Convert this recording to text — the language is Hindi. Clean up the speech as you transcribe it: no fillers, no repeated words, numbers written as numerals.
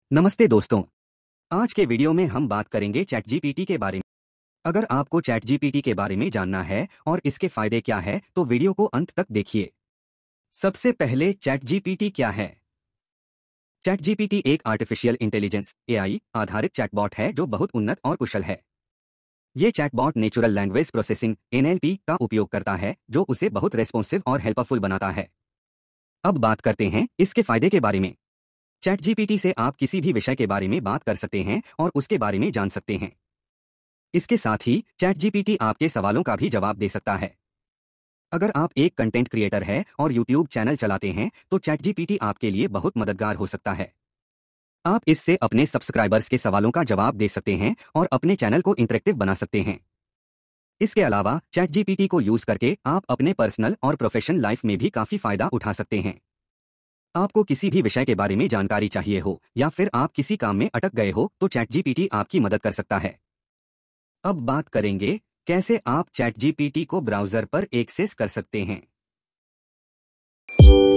नमस्ते दोस्तों। आज के वीडियो में हम बात करेंगे चैट जीपीटी के बारे में। अगर आपको चैट जीपीटी के बारे में जानना है और इसके फायदे क्या है तो वीडियो को अंत तक देखिए। सबसे पहले चैट जीपीटी क्या है? चैट जीपीटी एक आर्टिफिशियल इंटेलिजेंस एआई आधारित चैटबॉट है जो बहुत उन्नत और कुशल है। ये chatbot natural language processing NLP का उपयोग करता है जो उसे बहुत रेस्पॉन्सिव और हेल्पफुल बनाता है। अब बात करते हैं इसके फायदे के बारे में। चैट जीपीटी से आप किसी भी विषय के बारे में बात कर सकते हैं और उसके बारे में जान सकते हैं। इसके साथ ही चैट जीपीटी आपके सवालों का भी जवाब दे सकता है। अगर आप एक कंटेंट क्रिएटर हैं और यूट्यूब चैनल चलाते हैं तो चैट जीपीटी आपके लिए बहुत मददगार हो सकता है। आप इससे अपने सब्सक्राइबर्स के सवालों का जवाब दे सकते हैं और अपने चैनल को इंटरेक्टिव बना सकते हैं। इसके अलावा चैट जीपीटी को यूज करके आप अपने पर्सनल और प्रोफेशनल लाइफ में भी काफी फायदा उठा सकते हैं। आपको किसी भी विषय के बारे में जानकारी चाहिए हो या फिर आप किसी काम में अटक गए हो तो चैट जीपीटी आपकी मदद कर सकता है। अब बात करेंगे कैसे आप चैट जीपीटी को ब्राउजर पर एक्सेस कर सकते हैं।